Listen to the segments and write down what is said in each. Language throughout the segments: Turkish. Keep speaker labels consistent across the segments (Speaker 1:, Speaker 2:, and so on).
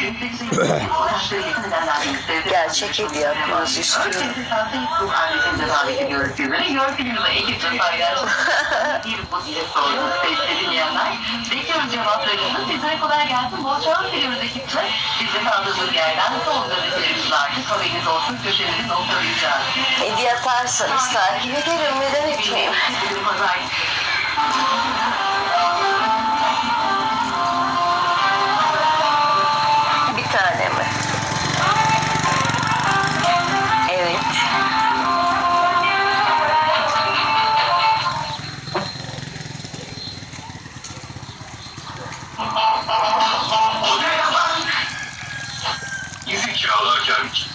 Speaker 1: Gerçek hediye yapmanızı istiyorum.
Speaker 2: Bekliyoruz cevaplarınızı. Sizlere kolay gelsin. Bol şans diliyoruz ekiple. Bizde kaldığımız yerden son gazetelerimiz vardı. Haberiniz olsun. Köşemizi noktalayacağız.
Speaker 1: Hediye yaparsanız takip ederim. Neden etmeyeyim? Bir tane mi? Evet.
Speaker 3: Zekalar gelmiş.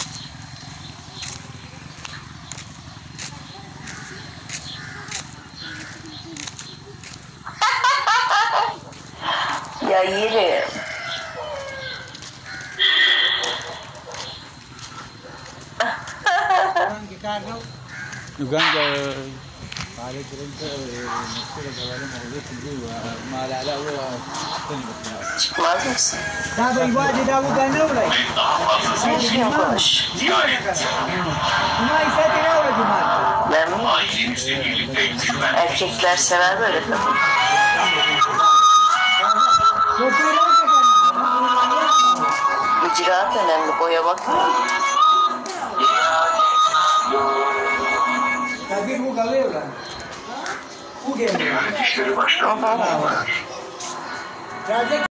Speaker 1: Ya yerim.
Speaker 4: Uganda عليك انت المشكله كمان موجود جوا ما لا هو
Speaker 1: Çıkmaz mısın?
Speaker 5: Daha da ibade daha bu gane olay.
Speaker 1: Düzgün konuş.
Speaker 5: Ama ise de ne olacak mal?
Speaker 1: Ben mi?
Speaker 3: Ailenizle birlikte güven.
Speaker 1: Erkekler sever böyle kadın. İcraat önemli. Boya bakma.
Speaker 5: Tabii bu kalıyor lan. Bu geliyor.
Speaker 3: Diyanet İşleri Başkanlığı.
Speaker 5: Raja